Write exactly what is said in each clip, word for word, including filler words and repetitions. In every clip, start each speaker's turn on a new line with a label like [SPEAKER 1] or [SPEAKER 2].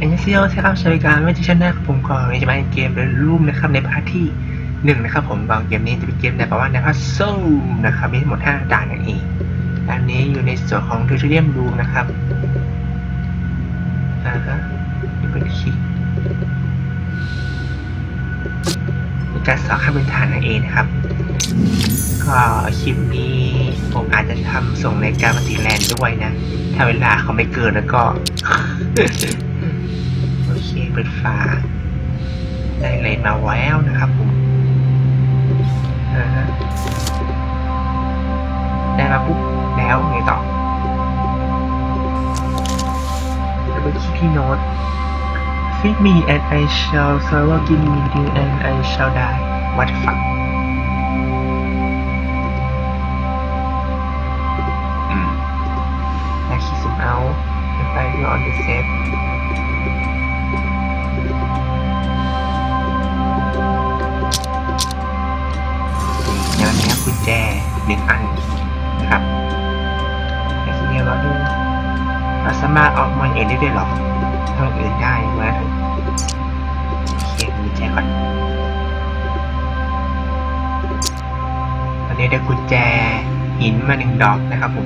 [SPEAKER 1] อันนี้ซีโอใช้ครับใช้บริการไม่ใช่ชั้นหน้าครับผมก่อนจะมาเกมเดินรูมนะครับในพาร์ทที่หนึ่งนะครับผมบางเกมนี้จะเป็นเกมในประวัติในพาร์ทโซ่นะครับมีทั้งหมดห้าด่านนั่นเองอันนี้อยู่ในส่วนของทูทอเรียมรูมนะครับอ่าฮะนี่เป็นคลิปในการสอนขั้นพื้นฐานนั่นเองนะครับก็คลิปนี้ผมอาจจะทำส่งในการมาติแลนด์ด้วยนะถ้าเวลาเขาไม่เกินแล้วก็ โอเคเปิดฝาได้เลยมาแววนะครับผมได้มาปุ๊บแล้วไงต่อจะไปคลิปที่โน้ต Feed me and I shall serve give me meeting and I shall die what the fuck อืมแล้วคีย์ซูมเอาไปดู on the safeกุญแจหนึ่งอันนะครับแต่ทีนี้เราดูเราสามารถออกมาเองได้ด้วยหรอทางอื่นได้มาถึงเขียนกุญแจก่อนตอนนี้ได้กุญแจหินมาหนึ่งดอกนะครับผม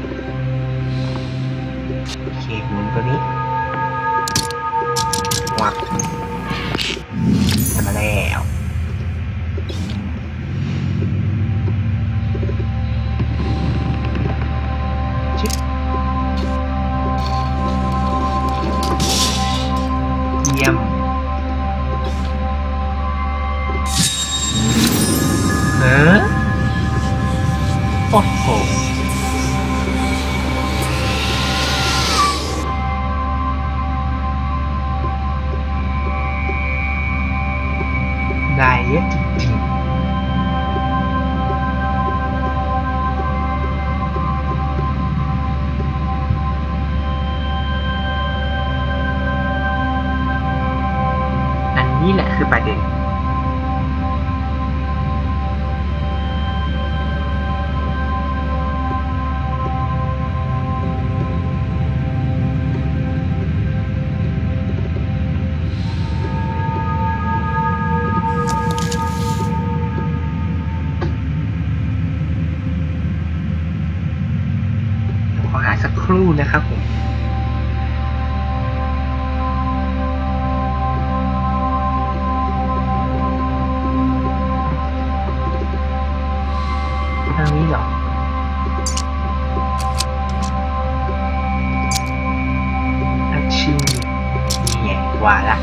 [SPEAKER 1] โอเคหมุนตัวนี้วับทำมาแล้วเยี่ยมเออโอ้โหได้เยอะจริงๆนี่แหละคือประเด็นขอหาสักครู่นะครับผมทางนี้เหรออาชิมนี่ไงว่าละ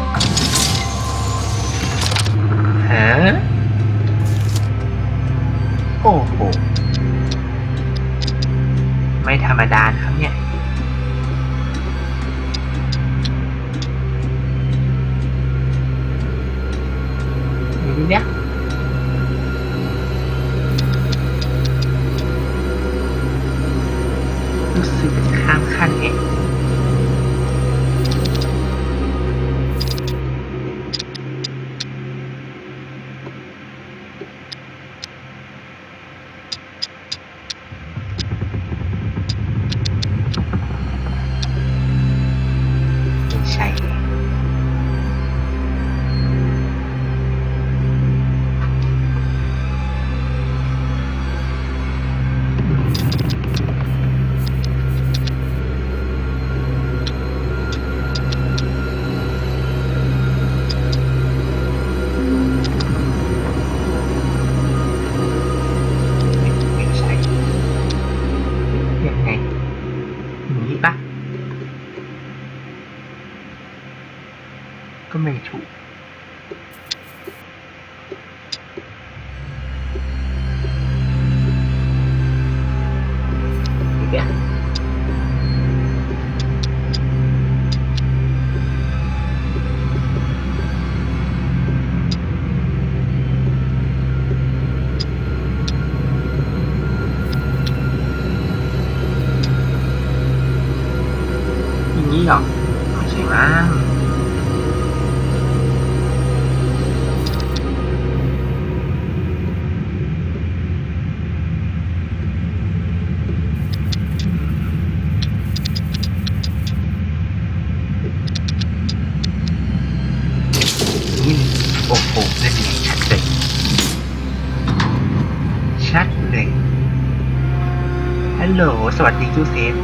[SPEAKER 1] ฮะโอ้โหไม่ธรรมดาครับเนี่ยดูเนี่ยรู้สึกจะข้ามขั้นเองไม่ใช่ก็ไม่ถูกอีกแล้วอย่างนี้หรอไม่ใช่มั้ง อฮัลโหลสวัสดีจูเซฟ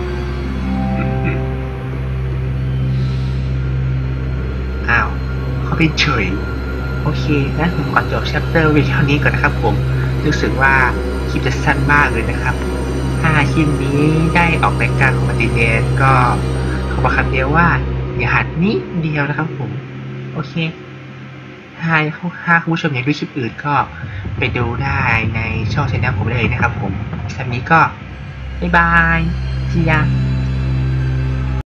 [SPEAKER 1] อ้าวเขาเป็นเฉยโอเคงั้นผมขอจบ chapter ไว้เท่านี้ก่อนนะครับผมรู้สึกว่าคลิปจะสั้นมากเลยนะครับถ้าคลิปนี้ได้ออกรายการของมาติเนนก็ขอบอกคำเดียวว่าอย่าหัดนิดเดียวนะครับผมโอเคถ้าถ้าคุณผู้ชมอยากดูคลิปอื่นก็ไปดูได้ในช่องช anel ผมเลยนะครับผมสำหรับนี้ก็บ๊ายบายจียา